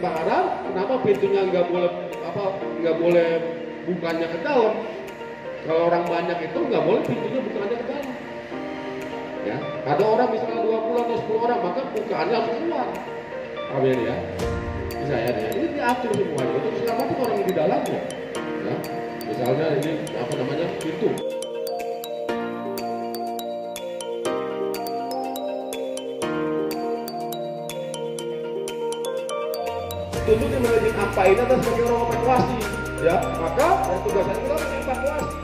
kebakaran, kenapa pintunya nggak boleh bukanya ke dalam? Kalau orang banyak itu nggak boleh pintunya bukanya ke dalam. Ya, ada orang misalnya 20 atau 10 orang, maka bukaannya harus keluar. Amin ya. Bisa ya, ini diatur semuanya untuk selamatkan orang yang di dalamnya. Ya, misalnya ini pintu. Tujuh di manajemen Aqpa ini adalah sebagai orang evakuasi, ya. Maka tugasnya kita mengevakuasi.